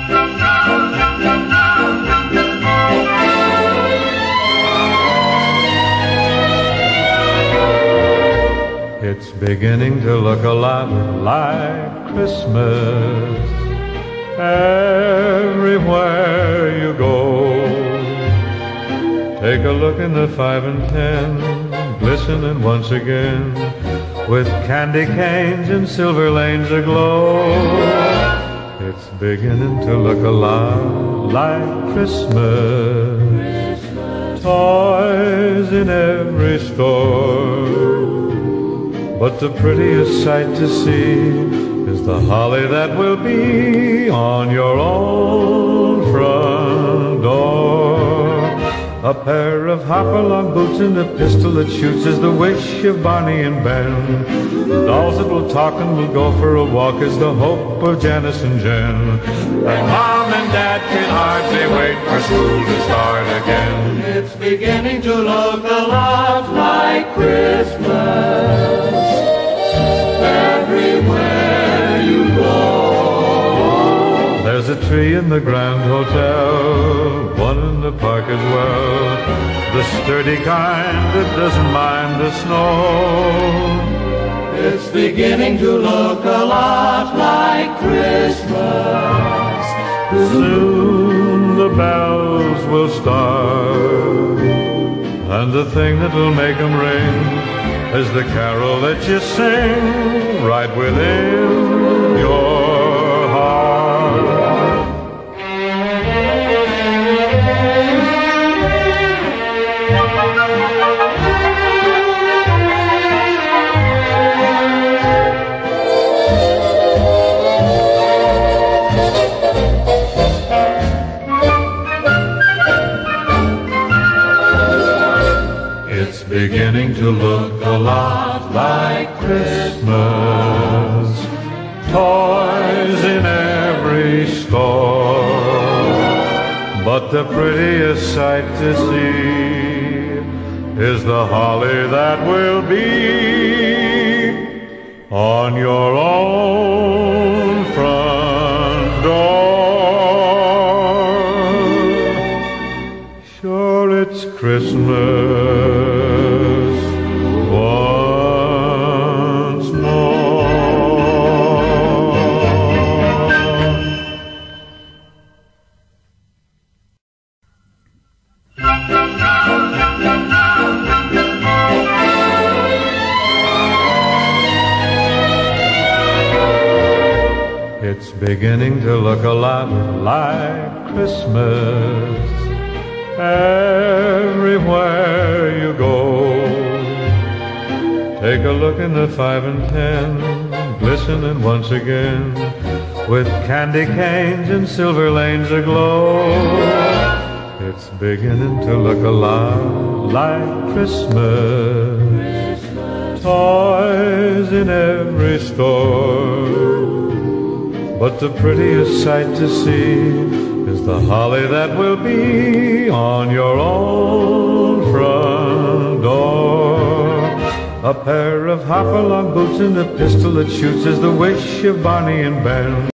It's beginning to look a lot like Christmas everywhere you go. Take a look in the 5 and 10, glistening once again, with candy canes and silver lanes aglow. It's beginning to look a lot like Christmas, toys in every store. But the prettiest sight to see is the holly that will be on your own front door. A pair of hop-along boots and a pistol that shoots is the wish of Barney and Ben. Dolls that will talk and will go for a walk is the hope of Janice and Jen. And Mom and Dad can hardly wait for school to start again. It's beginning to look a lot like Christmas everywhere you go. There's a tree in the Grand Hotel, one in the park as well, the sturdy kind that doesn't mind the snow. It's beginning to look a lot like Christmas. Soon the bells will start, and the thing that will make them ring is the carol that you sing right within your heart. It's beginning to look a lot like Christmas, toys in every store. But the prettiest sight to see is the holly that will be on your own front door. Sure, it's Christmas once more. It's beginning to look a lot like Christmas everywhere you go. Take a look in the 5 and 10, glistening once again, with candy canes and silver lanes aglow. It's beginning to look a lot like Christmas, toys in every store. But the prettiest sight to see is the holly that will be on your own front door. A pair of hop-along boots and a pistol that shoots is the wish of Barney and Ben.